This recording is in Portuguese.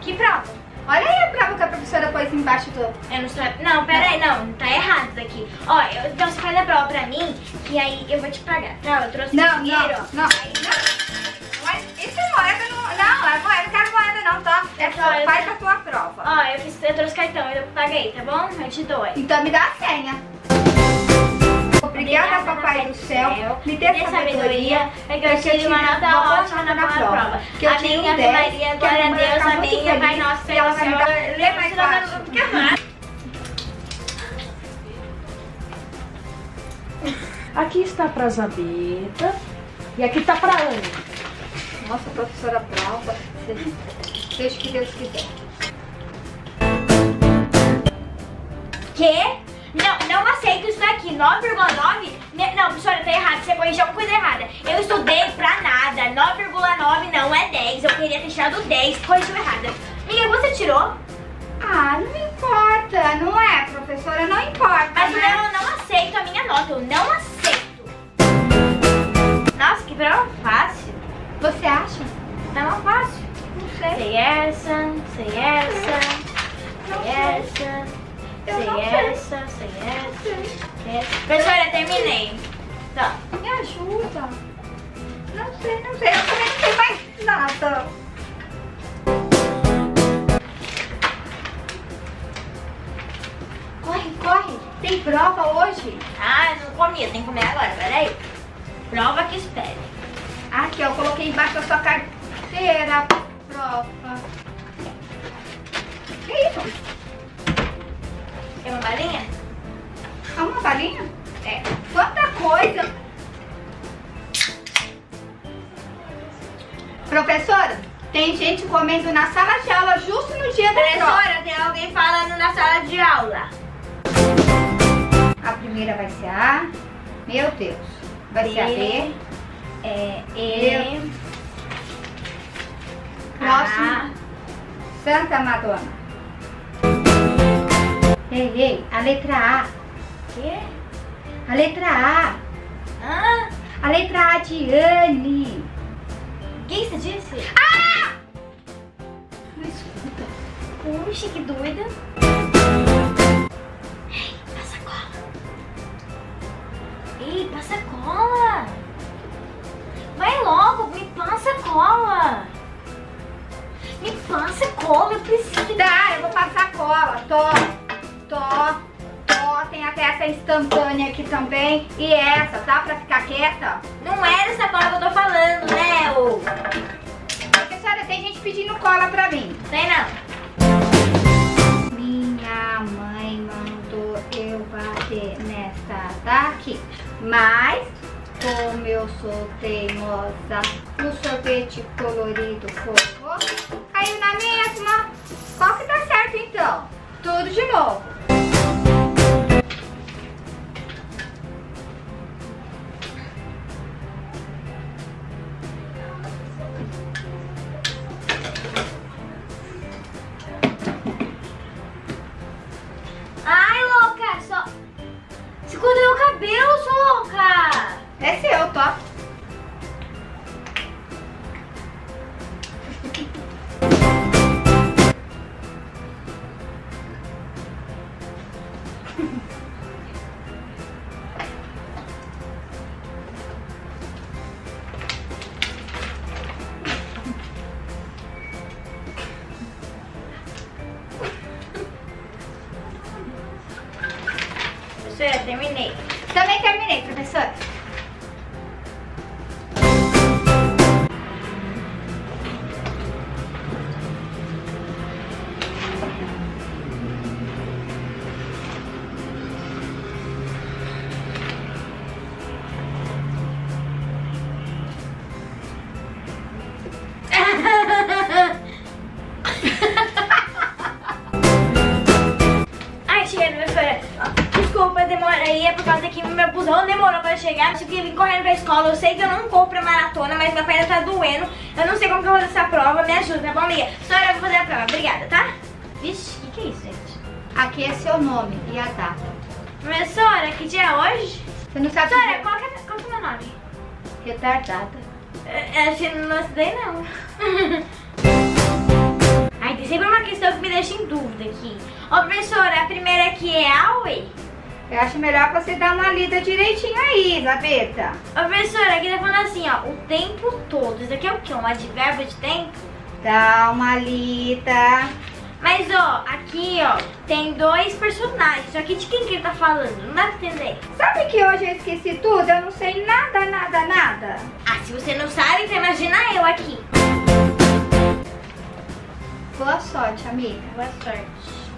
Que prova? Olha aí a prova que a professora pôs embaixo do... Eu não sei. Não, pera aí, não. Tá errado isso aqui. Ó, então você faz a prova pra mim, que aí eu vou te pagar. Tá, eu trouxe dinheiro. Não. Isso é moeda, não é moeda, não quero moeda não, tá? Faz a tua prova. Ó, eu trouxe cartão, eu paguei, tá bom? Eu te dou. Então me dá a senha. Obrigada, papai do céu. Me dê sabedoria. É que eu tive uma nota ótima na prova. Amém, Ave Maria, glória a Deus, amém. Pai nosso, Senhor, lê mais fácil. Aqui está pra Zabeta e aqui tá pra Ana. Nossa, professora prova. Seja o que Deus quiser. Quê? Não aceito isso daqui. 9,9? Não, professora, tá errado. Você corrigiu alguma coisa errada. Eu estudei pra nada. 9,9 não é 10. Eu queria ter tirado 10. Corrigiu errada. Amiga, você tirou? Ah, não importa. Não é, professora? Não importa. Mas né? eu não aceito a minha nota. Eu não aceito. Nossa, que prova fácil. Você acha? Não é fácil. Não sei. Sei essa, sei essa, sei essa. Sei essa. Professora, terminei. Tá. Me ajuda. Não sei. Eu também não sei mais nada. Corre. Tem prova hoje? Ah, eu não comi, tem que comer agora, peraí. Prova que espere. Aqui, ó, eu coloquei embaixo da sua carteira. Prova. Que isso? É uma balinha? É uma balinha? É. Quanta coisa! Professora, tem gente comendo na sala de aula justo no dia da prova. Professora, tem alguém falando na sala de aula. A primeira vai ser a... Meu Deus. Vai ser a B. E. Próximo. Santa Madonna. Ei, a letra A. Quê? A letra A. Ah, A letra A de Anne. o que você disse? Ah! Não escuta. Puxa, que doida. Ei, passa cola. Ei, passa cola. Vai logo, me passa cola. Me passa cola, eu preciso. Tá, eu vou passar cola. Tó. Tem até essa instantânea aqui também. E essa, tá? Pra ficar quieta. Não era essa cola que eu tô falando, né, ô? Professora, tem gente pedindo cola pra mim. Tem não. Minha mãe mandou eu bater nessa daqui. Mas, como eu sou teimosa, o sorvete colorido fofo caiu na mesma. Qual que tá certo então? Tudo de novo. Ai, louca, só... Você cortou meu cabelo, sua louca. É seu, top. Professora, terminei. Também terminei, professora. Ai, cheguei, professora. Desculpa, demora aí, é por causa que meu busão demorou pra chegar. Eu tive que vir correndo pra escola. Eu sei que eu não corro pra maratona, mas minha perna tá doendo. Eu não sei como que eu vou fazer essa prova. Me ajuda, tá bom, amiga? Professora, eu vou fazer a prova. Obrigada, tá? Vixe, o que é isso, gente? Aqui é seu nome e a data. Professora, que dia é hoje? Você não sabe Professora, qual que é o meu nome? retardada. Acho que não estudei, não. Ai, tem sempre uma questão que me deixa em dúvida aqui. Ó, professora, a primeira aqui é always? Eu acho melhor você dar uma lida direitinho aí, Isabeta. Ô, professora, aqui tá falando assim, ó, o tempo todo. Isso aqui é o quê? Um advérbio de tempo? Dá uma lida. Mas, ó, aqui, ó, tem dois personagens. Só que de quem que ele tá falando? Não dá pra entender. Sabe que hoje eu esqueci tudo? Eu não sei nada, nada, nada. Ah, se você não sabe, então imagina eu aqui. Boa sorte, amiga. Boa sorte.